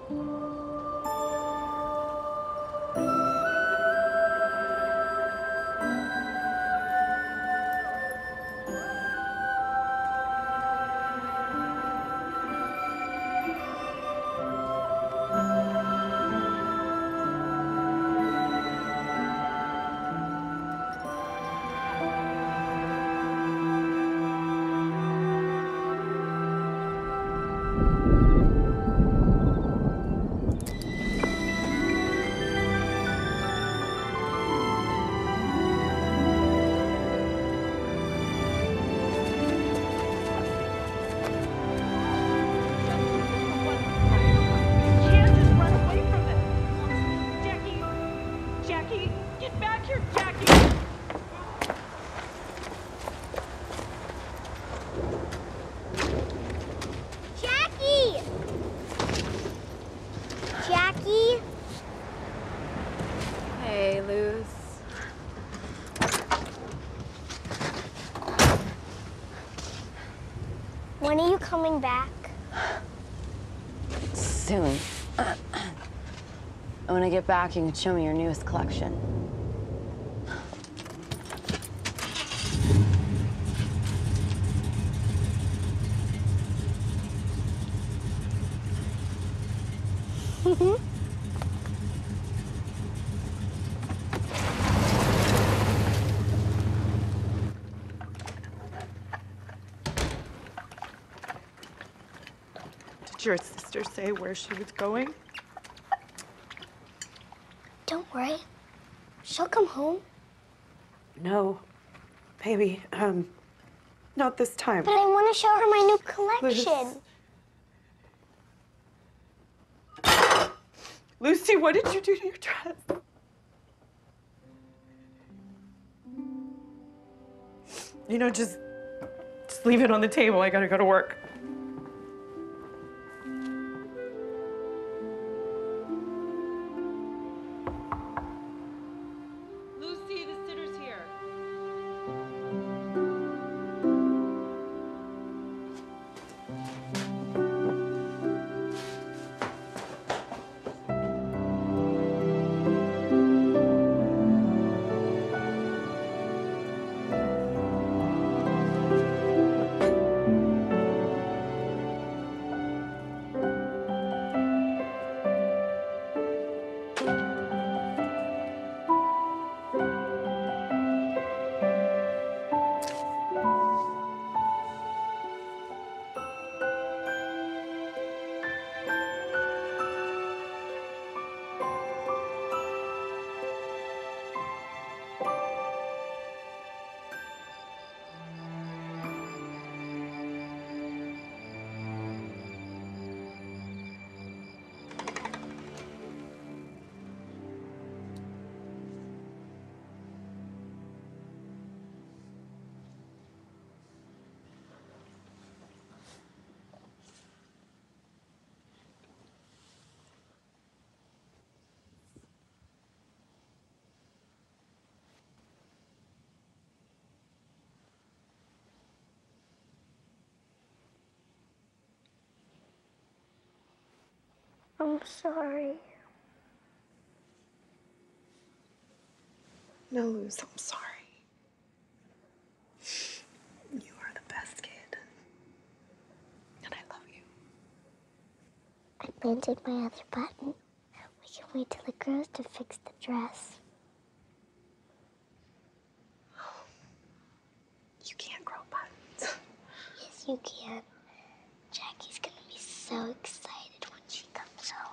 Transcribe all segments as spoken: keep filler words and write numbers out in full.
When are you coming back? Soon. And when I get back, you can show me your newest collection. Did your sister say where she was going? Don't worry. She'll come home. No. Baby, um, not this time. But I want to show her my new collection. Liz. Lucy, what did you do to your dress? You know, just, just leave it on the table. I gotta go to work. Lucy, the sitter's here. I'm sorry. No, Luz, I'm sorry. You are the best kid. And I love you. I planted my other button. We can wait till it grows to fix the dress. You can't grow buttons. Yes, you can. Jackie's gonna be so excited when she comes home.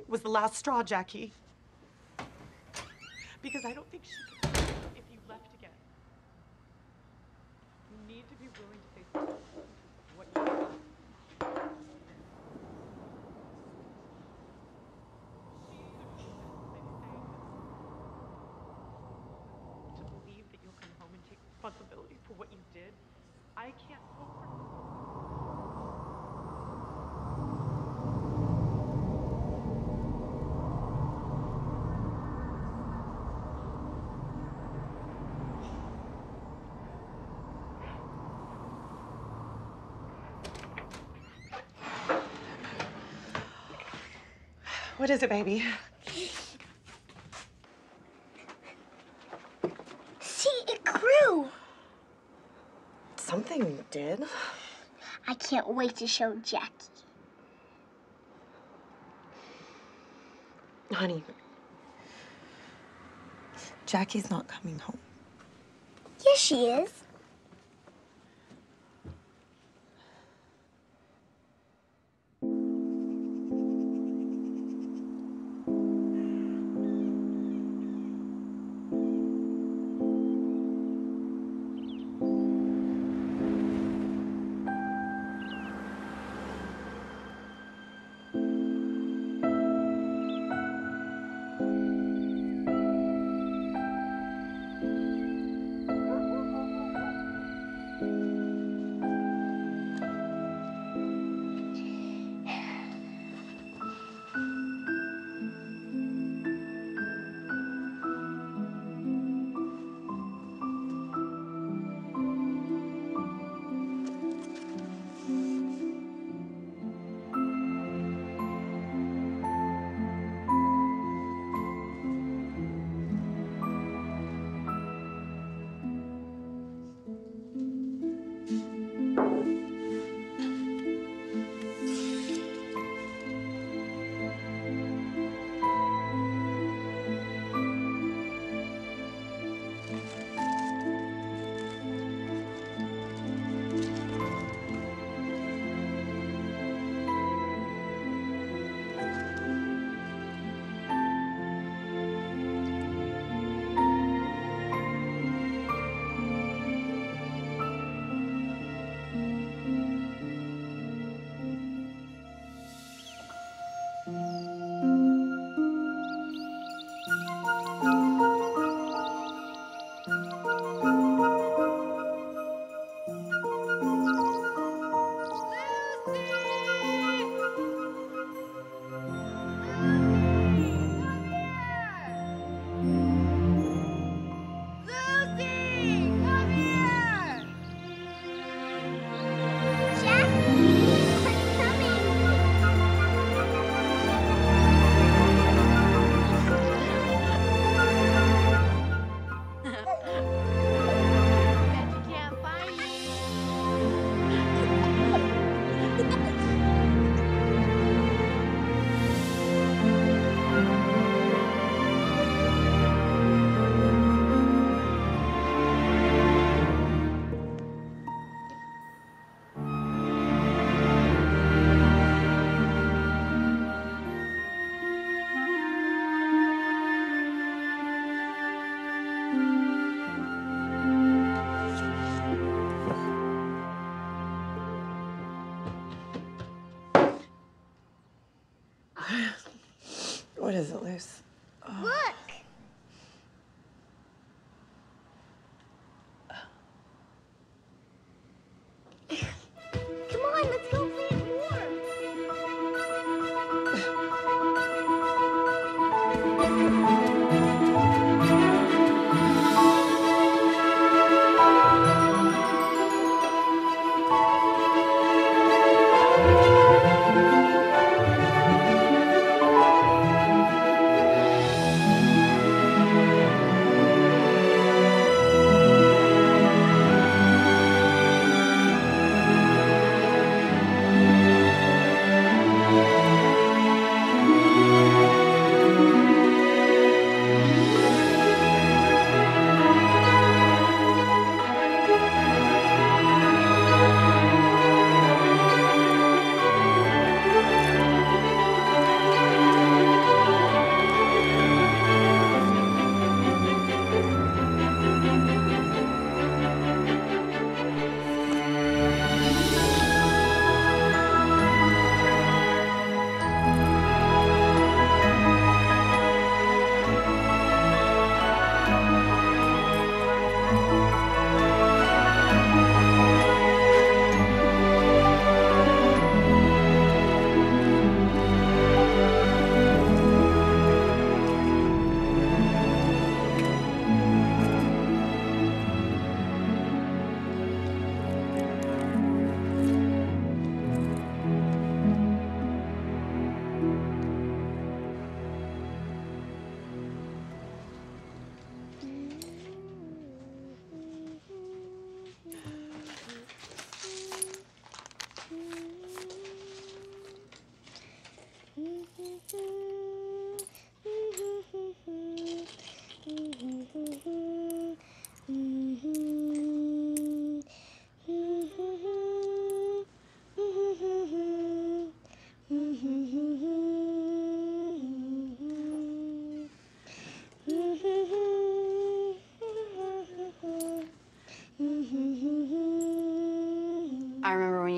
was the last straw, Jackie. Because I don't think she could handle it if you left again. You need to be willing to face the consequences of what you do. To believe that you'll come home and take responsibility for what you did, I can't hope for. What is it, baby? See, it grew. Something did. I can't wait to show Jackie. Honey, Jackie's not coming home. Yes, she is.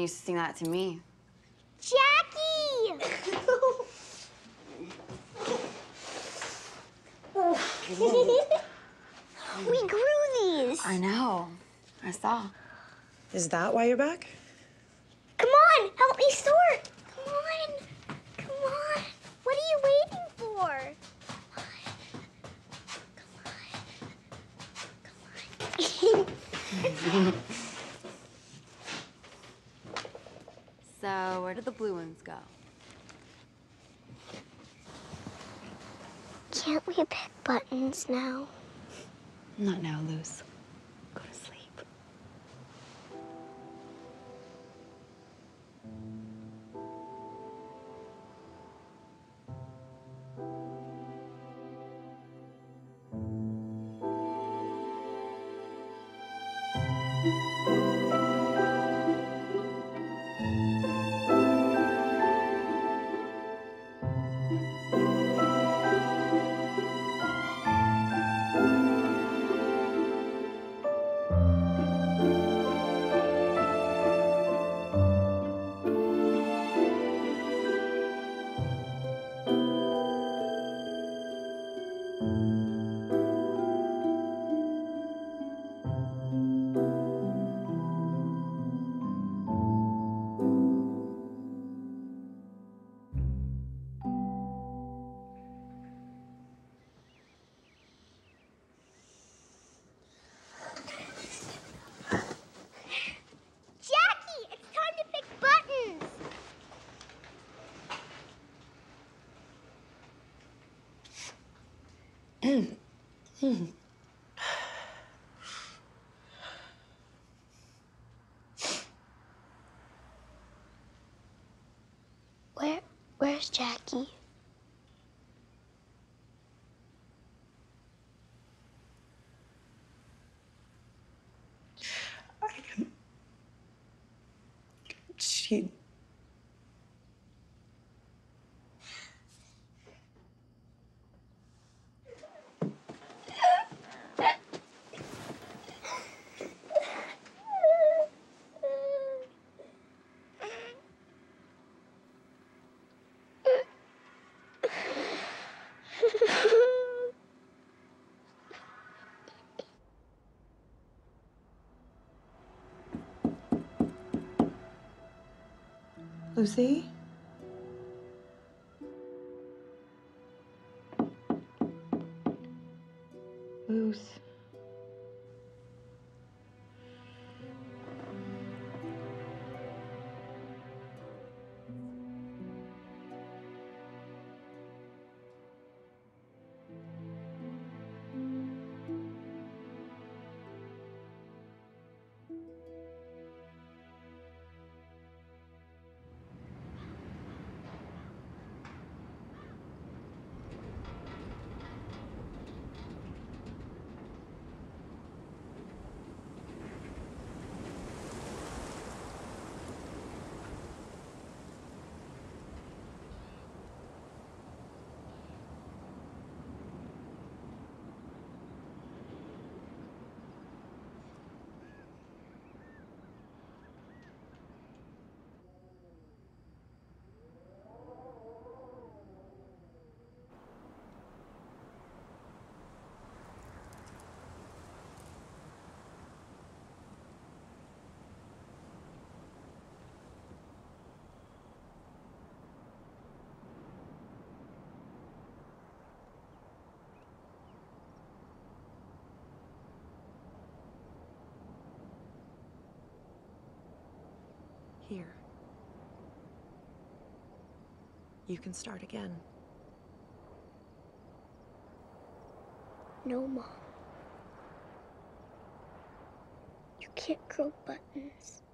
used to sing that to me. Jackie! We grew these. I know. I saw. Is that why you're back? Come on, help me sort. Come on. Come on. What are you waiting for? Come on. Come on. So, where did the blue ones go? Can't we pick buttons now? Not now, Luz. Go to sleep. Jackie, it's time to pick buttons. Where, where's Jackie? She... Lucy? Luce. Here. You can start again. No, Mom. You can't grow buttons.